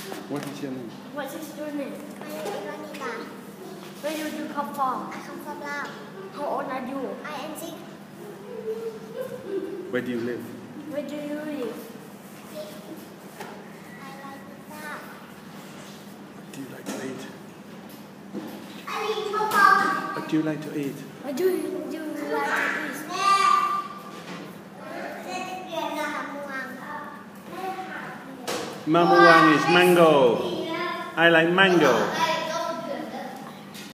What is your name? What is your name? My name is Vanita. Where do you come from? I come from Laos. How old are you? I am 6. Where do you live? Where do you live? I like pizza. What do you like to eat? I like pizza. What do you like to eat? What do you like to eat? Mamuang is mango. I like mango.